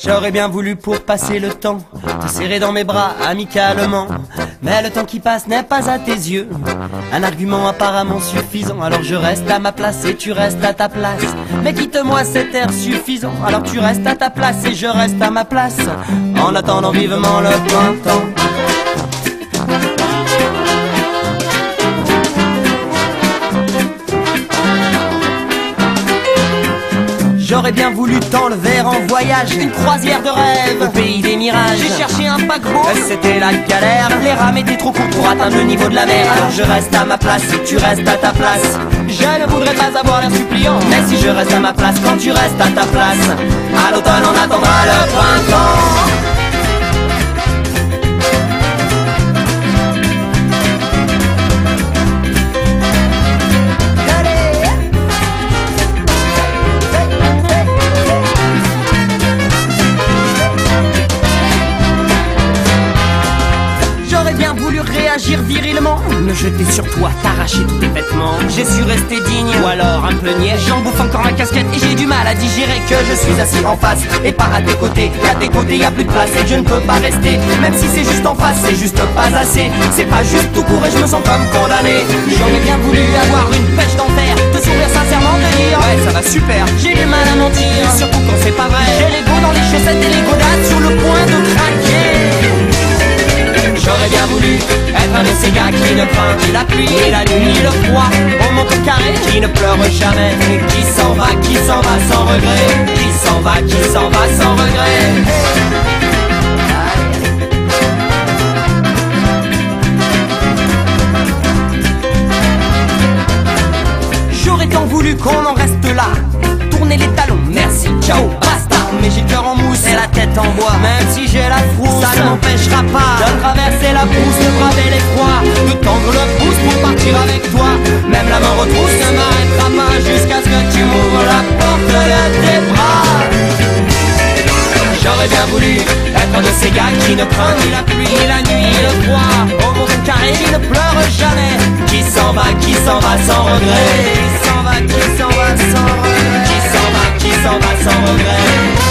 J'aurais bien voulu pour passer le temps te serrer dans mes bras amicalement, mais le temps qui passe n'est pas à tes yeux un argument apparemment suffisant. Alors je reste à ma place et tu restes à ta place, mais quitte-moi cet air suffisant. Alors tu restes à ta place et je reste à ma place, en attendant vivement le printemps. J'aurais bien voulu t'enlever en voyage, une croisière de rêve au pays des mirages. J'ai cherché un paquebot, c'était la galère. Les rames étaient trop courtes pour atteindre le niveau de la mer. Alors je reste à ma place et tu restes à ta place. Je ne voudrais pas avoir l'air suppliant, mais si je reste à ma place quand tu restes à ta place, à l'automne on attendra le printemps. Réagir virilement, me jeter sur toi, t'arracher tous tes vêtements. J'ai su rester digne, ou alors un peu niais. J'en bouffe encore ma casquette et j'ai du mal à digérer que je suis assis en face et pas à tes côtés. Et à tes côtés y'a plus de place et que je ne peux pas rester. Même si c'est juste en face, c'est juste pas assez. C'est pas juste tout court et je me sens comme condamné. J'aurais bien voulu avoir une pêche d'enfer, te sourire sincèrement, te dire ouais ça va super. J'ai du mal à mentir, surtout quand c'est pas vrai. J'ai l'ego dans les chaussettes et les godasses sur le point de craquer. J'aurais bien voulu être un de ces gars qui ne craint ni la pluie, ni la nuit, ni le froid. Au montre carré, qui ne pleure jamais, qui s'en va sans regret, qui s'en va sans regret. J'aurais tant voulu qu'on en reste là, tourner les talons, merci, ciao, basta. Mais j'ai le cœur en mousse et la tête en bois. Même si j'ai la frousse, ça ne m'empêchera pas de traverser la brousse, de braver l'effroi, de tendre le pouce pour partir avec toi. Même la main retrousse ne m'arrêtera pas jusqu'à ce que tu m'ouvres la porte de tes bras. J'aurais bien voulu être un de ces gars qui ne craint ni la pluie, ni la nuit, ni le froid. Au monde carré, qui ne pleure jamais, qui s'en va sans regret, qui s'en va sans regret, qui s'en va sans regret.